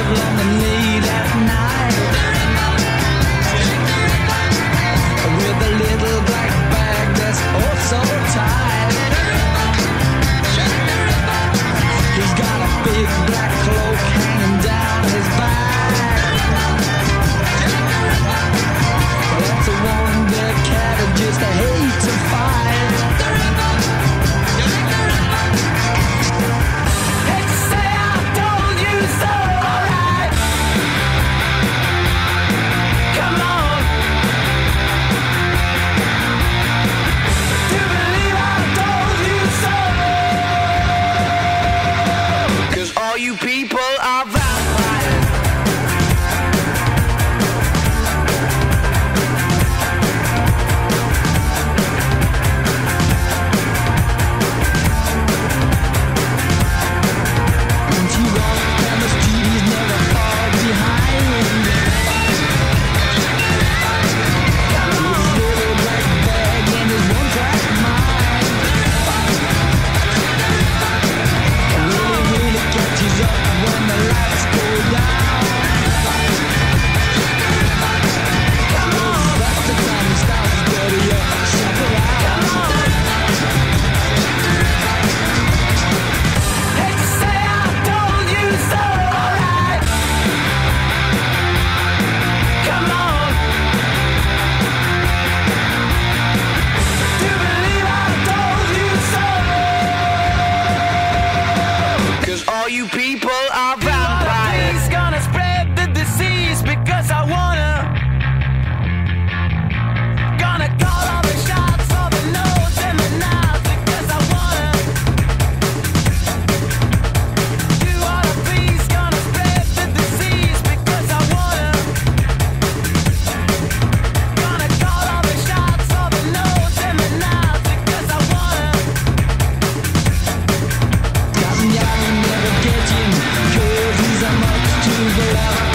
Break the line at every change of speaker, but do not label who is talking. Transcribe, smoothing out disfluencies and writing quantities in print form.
running late at night with a little black bag that's oh so tight. He's got a big black cloak hanging down his back. That's a one-dead cat and just a hate to fight. Hate to say I told you so, alright. Come on. To believe I told you so. 'Cause all you people are vampires. Once you walk down the street, he's never far behind. Got his little black bag and his one-track mind. Really catches up when the lights go down. Come on, that's the time he starts to dirty up, shop around. Hate to say I told you so, alright. Come on. To believe I told you so. 'Cause all you people are vampires. He's gonna spread the disease because I wanna. Gonna call all the shots for the nose and the mouth because I wanna. Do all the please, gonna spread the disease because I wanna. Gonna call all the shots for the nose and the mouth because I wanna. Cotton Young will never get him, 'cause he's a much too clever